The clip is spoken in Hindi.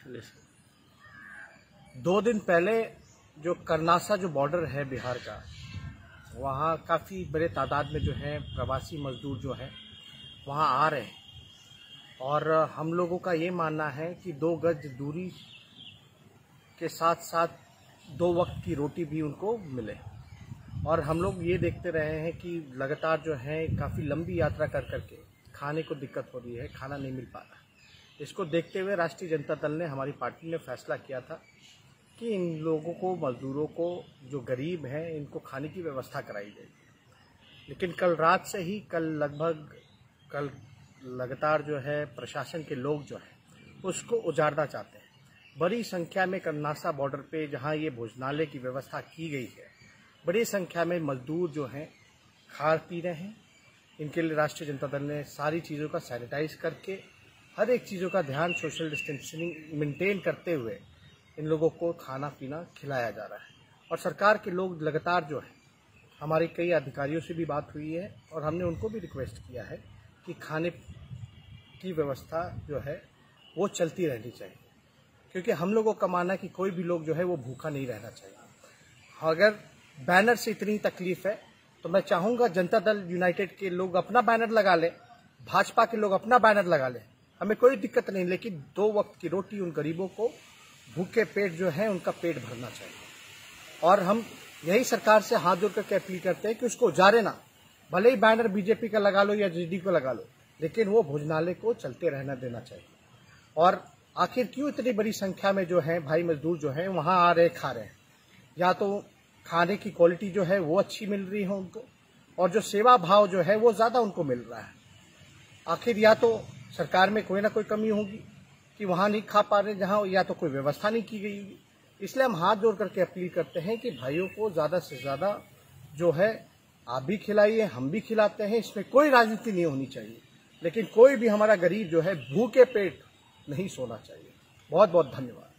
2 दिन पहले जो कर्नासा जो बॉर्डर है बिहार का, वहाँ काफ़ी बड़े तादाद में जो है प्रवासी मजदूर जो हैं वहाँ आ रहे हैं और हम लोगों का ये मानना है कि 2 गज दूरी के साथ साथ 2 वक्त की रोटी भी उनको मिले। और हम लोग ये देखते रहे हैं कि लगातार जो है काफ़ी लंबी यात्रा कर करके खाने को दिक्कत हो रही है, खाना नहीं मिल पा रहा। इसको देखते हुए राष्ट्रीय जनता दल ने, हमारी पार्टी ने फैसला किया था कि इन लोगों को, मजदूरों को, जो गरीब हैं, इनको खाने की व्यवस्था कराई जाएगी। लेकिन कल रात से ही कल लगातार जो है प्रशासन के लोग जो है उसको उजाड़ना चाहते हैं। बड़ी संख्या में कर्नासा बॉर्डर पे जहां ये भोजनालय की व्यवस्था की गई है, बड़ी संख्या में मजदूर जो हैं खा पी रहे हैं। इनके लिए राष्ट्रीय जनता दल ने सारी चीज़ों का सैनिटाइज करके, हर एक चीज़ों का ध्यान सोशल डिस्टेंसिंग मेंटेन करते हुए इन लोगों को खाना पीना खिलाया जा रहा है। और सरकार के लोग लगातार जो है, हमारे कई अधिकारियों से भी बात हुई है और हमने उनको भी रिक्वेस्ट किया है कि खाने की व्यवस्था जो है वो चलती रहनी चाहिए, क्योंकि हम लोगों का मानना है कि कोई भी लोग जो है वो भूखा नहीं रहना चाहिए। अगर बैनर से इतनी तकलीफ है तो मैं चाहूँगा जनता दल यूनाइटेड के लोग अपना बैनर लगा लें, भाजपा के लोग अपना बैनर लगा लें, हमें कोई दिक्कत नहीं। लेकिन 2 वक्त की रोटी उन गरीबों को, भूखे पेट जो है उनका पेट भरना चाहिए। और हम यही सरकार से हाथ जोड़ करके अपील करते हैं कि उसको उजाड़े ना। भले ही बैनर बीजेपी का लगा लो या जेडी को लगा लो, लेकिन वो भोजनालय को चलते रहना देना चाहिए। और आखिर क्यों इतनी बड़ी संख्या में जो है भाई मजदूर जो है वहां आ रहे, खा रहे हैं? या तो खाने की क्वालिटी जो है वो अच्छी मिल रही है उनको, और जो सेवा भाव जो है वो ज्यादा उनको मिल रहा है। आखिर या तो सरकार में कोई ना कोई कमी होगी कि वहां नहीं खा पा रहे जहां, या तो कोई व्यवस्था नहीं की गई होगी। इसलिए हम हाथ जोड़ करके अपील करते हैं कि भाइयों को ज्यादा से ज्यादा जो है आप भी खिलाइए, हम भी खिलाते हैं, इसमें कोई राजनीति नहीं होनी चाहिए। लेकिन कोई भी हमारा गरीब जो है भूखे पेट नहीं सोना चाहिए। बहुत बहुत धन्यवाद।